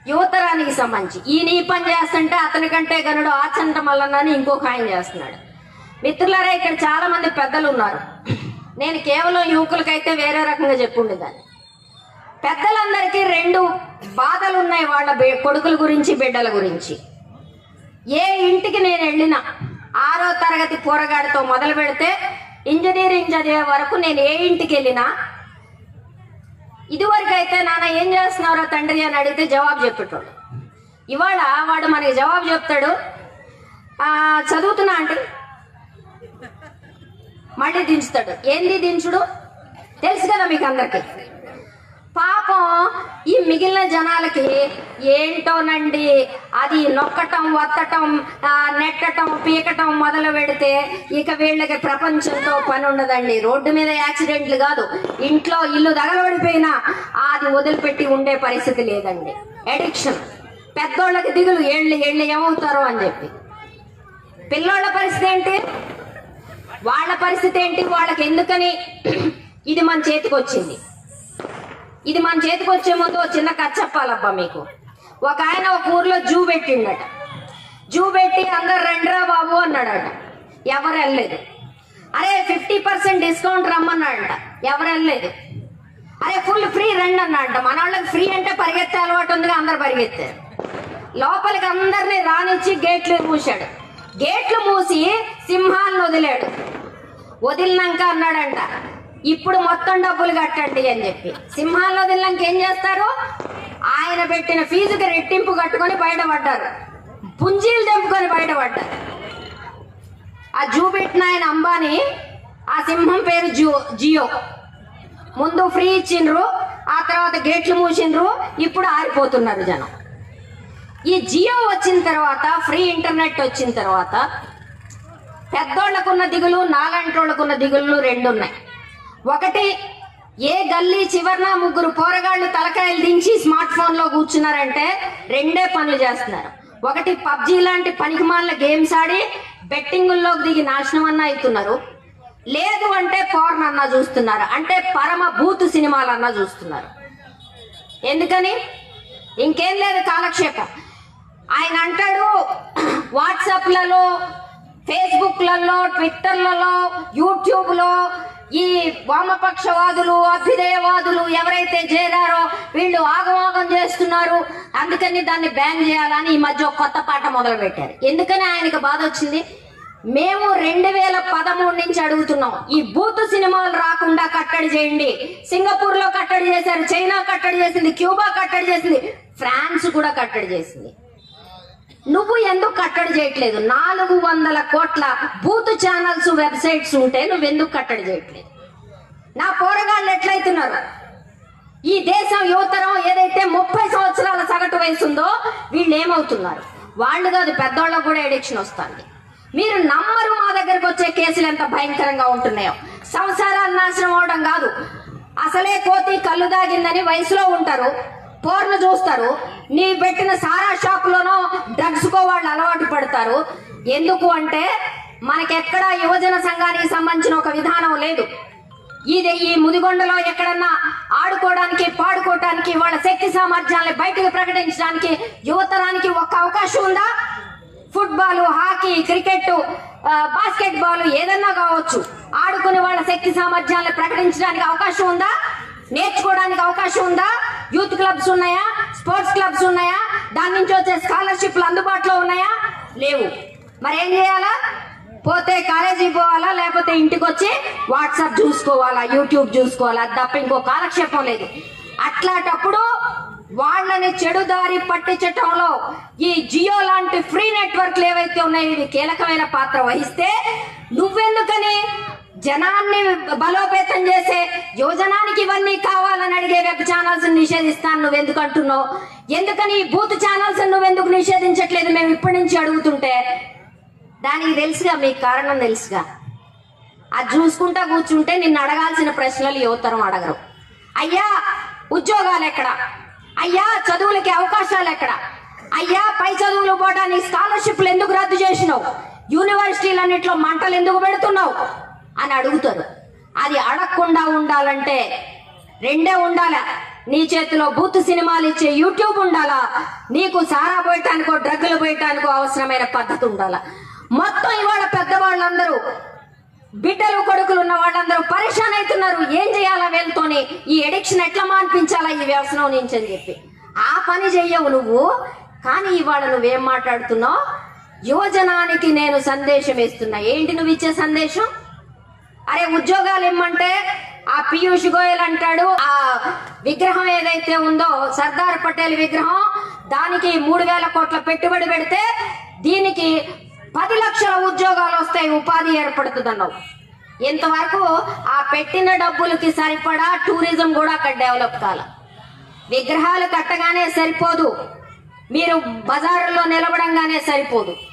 యువతరానికి సంబంధించి ఈయన ఈ పని చేస్తుంటే అతని కంటే గనుడు ఆచంట మల్లన్నని ఇంకొక ఆయన చేస్తున్నాడు. మిత్రులారా, ఇక్కడ చాలా మంది పెద్దలు ఉన్నారు. నేను కేవలం యువకులకైతే వేరే రకంగా చెప్పుండేదాన్ని. పెద్దలందరికీ రెండు బాధలు ఉన్నాయి వాళ్ళ కొడుకుల గురించి, బిడ్డల గురించి. ఏ ఇంటికి నేను వెళ్ళినా 6వ తరగతి పోరగాడితో మొదలు పెడితే ఇంజనీరింగ్ చదివే వరకు నేను ఏ ఇంటికి వెళ్ళినా ఇదివరకు అయితే నాన్న ఏం చేస్తున్నారో తండ్రి అని అడిగితే జవాబు చెప్పేటోడు. ఇవాళ వాడు మనకి జవాబు చెప్తాడు, చదువుతున్నా అంటే మళ్ళీ దించుతాడు. ఏంది దించుడు తెలుసు కదా మీకు అందరికి. పాపం ఈ మిగిలిన జనాలకి ఏంటోనండి, అది నొక్కటం, వత్తటం, నెట్టటం, పీకటం మొదలు పెడితే ఇక వీళ్ళకి ప్రపంచంతో పని ఉండదండి. రోడ్డు మీద యాక్సిడెంట్లు కాదు, ఇంట్లో ఇల్లు తగలబడిపోయినా అది వదిలిపెట్టి ఉండే పరిస్థితి లేదండి. అడిక్షన్. పెద్దోళ్ళకి దిగులు, ఏళ్ళు ఏమవుతారో అని చెప్పి. పిల్లోళ్ళ పరిస్థితి ఏంటి, వాళ్ళ పరిస్థితి ఏంటి, వాళ్ళకి ఎందుకని ఇది మన చేతికి వచ్చింది. ఇది మన చేతికి వచ్చే ముందు చిన్న కథ చెప్పాలబ్బా మీకు. ఒక ఆయన ఒక ఊర్లో జూ పెట్టిండట. జూ పెట్టి అందరు రండిరా బాబు అన్నాడట. ఎవరు వెళ్ళలేదు. అరే 50% డిస్కౌంట్ రమ్మన్నాడట. ఎవరు వెళ్ళలేదు. అరే ఫుల్ ఫ్రీ రండి అన్నాడట. మన వాళ్ళకి ఫ్రీ అంటే పరిగెత్తే అలవాటు ఉందిగా, అందరు పరిగెత్తారు. లోపలికి అందరినీ రానిచ్చి గేట్లు మూసాడు. గేట్లు మూసి సింహాలను వదిలాడు. వదిలినాక అన్నాడంట, ఇప్పుడు మొత్తం డబ్బులు కట్టండి అని చెప్పి. సింహాల్లో వదిలినాక ఏం చేస్తారు, ఆయన పెట్టిన ఫీజుకి రెట్టింపు కట్టుకొని బయటపడ్డారు. పుంజీలు తెంపుకొని బయటపడ్డారు. ఆ జూ పెట్టిన ఆయన అంబానీ, ఆ సింహం పేరు జియో. ముందు ఫ్రీ ఇచ్చిండ్రు, ఆ తర్వాత గేట్లు మూసిండ్రు, ఇప్పుడు ఆరిపోతున్నారు జనం. ఈ జియో వచ్చిన తర్వాత, ఫ్రీ ఇంటర్నెట్ వచ్చిన తర్వాత పెద్దోళ్లకున్న దిగులు, నాలంటోళ్లకున్న దిగులు రెండు ఉన్నాయి. ఒకటి, ఏ గల్లీ చివరన ముగ్గురు పోరగాళ్లు తలకాయలు దించి స్మార్ట్ ఫోన్ లో కూర్చున్నారంటే రెండే పనులు చేస్తున్నారు. ఒకటి, పబ్జీ లాంటి పనికిమాల గేమ్స్ ఆడి బెట్టింగుల్లోకి దిగి నాశనం అన్నా అవుతున్నారు. లేదు అంటే పోర్న్ అన్నా చూస్తున్నారు, అంటే పరమ బూతు సినిమాలన్నా చూస్తున్నారు. ఎందుకని? ఇంకేం లేదు, కాలక్షేపం. ఆయన అంటాడు, వాట్సాప్లలో, ఫేస్బుక్లలో, ట్విట్టర్లలో, యూట్యూబ్లో ఈ వామపక్షవాదులు, అభ్యుదయవాదులు ఎవరైతే చేరారో వీళ్ళు ఆగమాగం చేస్తున్నారు, అందుకని దాన్ని బ్యాన్ చేయాలని ఈ మధ్య కొత్త పాట మొదలు పెట్టారు. ఎందుకని ఆయనకు బాధ వచ్చింది? మేము 2013 నుంచి అడుగుతున్నాం, ఈ బూతు సినిమాలు రాకుండా కట్టడి చేయండి. సింగపూర్ లో కట్టడి చేశారు, చైనా కట్టడి చేసింది, క్యూబా కట్టడి చేసింది, ఫ్రాన్స్ కూడా కట్టడి చేసింది. నువ్వు ఎందుకు కట్టడి చేయట్లేదు? 400 కోట్ల బూత్ ఛానల్స్, వెబ్సైట్స్ ఉంటే నువ్వెందుకు కట్టడి చేయట్లేదు? నా పోరగాళ్ళు ఎట్లయితున్నారు? ఈ దేశం యువతరం ఏదైతే 30 సంవత్సరాల సగటు వయసు ఉందో వీళ్ళు ఏమవుతున్నారు? వాళ్ళు కాదు, పెద్దోళ్ళకు కూడా ఎడిక్షన్ వస్తుంది. మీరు నమ్మరు, మా దగ్గరకు వచ్చే కేసులు ఎంత భయంకరంగా ఉంటున్నాయో. సంసారాలు నాశనం అవడం కాదు, అసలే కోతి కళ్ళు దాగిందని వయసులో ఉంటారు, పోర్ను చూస్తారు, నీ పెట్టిన సారా షాప్ లోనో డ్రగ్స్ కో వాళ్ళు అలవాటు పడతారు. ఎందుకు అంటే మనకెక్కడా యువజన సంఘానికి సంబంధించిన ఒక విధానం లేదు. ఈ ముదిగొండలో ఎక్కడన్నా ఆడుకోవడానికి, పాడుకోవడానికి, వాళ్ళ శక్తి సామర్థ్యాన్ని బయటకు ప్రకటించడానికి యువతరానికి ఒక్క అవకాశం ఉందా? Football, hockey, cricket, basketball ఏదన్నా కావచ్చు, ఆడుకుని వాళ్ళ శక్తి సామర్థ్యాన్ని ప్రకటించడానికి అవకాశం ఉందా? నేర్చుకోవడానికి అవకాశం ఉందా? యూత్ క్లబ్స్ ఉన్నాయా? స్పోర్ట్స్ క్లబ్స్ ఉన్నాయా? దాని నుంచి వచ్చే స్కాలర్షిప్లు అందుబాటులో ఉన్నాయా? లేవు. మరి ఏం చేయాలా? పోతే కాలేజీకి పోవాలా, లేకపోతే ఇంటికి వచ్చి వాట్సాప్ చూసుకోవాలా, యూట్యూబ్ చూసుకోవాలా, తప్ప ఇంకో కాలక్షేపం లేదు. అట్లాంటప్పుడు వాళ్ళని చెడుదారి పట్టించటంలో ఈ జియో లాంటి ఫ్రీ నెట్వర్క్లు ఏవైతే ఉన్నాయో ఇవి కీలకమైన పాత్ర వహిస్తే, నువ్వెందుకని జనాన్ని బలోపేతం చేసే యువజనానికి ఇవన్నీ కావాలని అడిగే వెబ్ ఛానల్స్ నిషేధిస్తాను నువ్వెందుకు అంటున్నావు? ఎందుకని ఈ బూత్ ఛానల్స్ నువ్వెందుకు నిషేధించట్లేదు మేము ఇప్పటి నుంచి అడుగుతుంటే? దానికి తెలుసుగా, మీకు కారణం తెలుసుగా. అది చూసుకుంటా కూర్చుంటే నిన్ను అడగాల్సిన ప్రశ్నలు యువతరం అడగరు. అయ్యా ఉద్యోగాలు ఎక్కడ? అయ్యా చదువులకి అవకాశాలు ఎక్కడ? అయ్యా పై చదువులు పోవడానికి స్కాలర్షిప్లు ఎందుకు రద్దు చేసినావు? యూనివర్సిటీలన్నిట్లో మంటలు ఎందుకు పెడుతున్నావు అని అడుగుతారు. అది అడగకుండా ఉండాలంటే రెండే ఉండాలి. నీ చేతిలో బూత్ సినిమాలు ఇచ్చే యూట్యూబ్ ఉండాలా, నీకు సారా పోయటానికో డ్రగ్గులు పోయటానికో అవసరమైన పద్ధతి ఉండాలా. మొత్తం ఇవాళ పెద్దవాళ్ళందరూ బిడ్డలు కొడుకులు ఉన్న వాళ్ళందరూ పరేషాన్ అవుతున్నారు. ఏం చేయాలా వీళ్ళతోని, ఈ ఎడిక్షన్ ఎట్లా మాన్పించాలా ఈ వ్యవసనం నుంచి అని చెప్పి. ఆ పని చెయ్యవు నువ్వు. కానీ ఇవాళ నువ్వేం మాట్లాడుతున్నావు? యువజనానికి నేను సందేశం ఇస్తున్నా. ఏంటి నువ్వు ఇచ్చే సందేశం? అరే ఉద్యోగాలు ఇమ్మంటే ఆ పీయూష్ గోయల్ అంటాడు, ఆ విగ్రహం ఏదైతే ఉందో సర్దార్ పటేల్ విగ్రహం, దానికి 3,000 కోట్ల పెట్టుబడి పెడితే దీనికి 10 లక్షల ఉద్యోగాలు వస్తాయి, ఉపాధి ఏర్పడుతుంది అన్నావు. ఇంతవరకు ఆ పెట్టిన డబ్బులకి సరిపడా టూరిజం కూడా అక్కడ డెవలప్ కాల. విగ్రహాలు కట్టగానే సరిపోదు, మీరు బజారులో నిలబడంగానే సరిపోదు.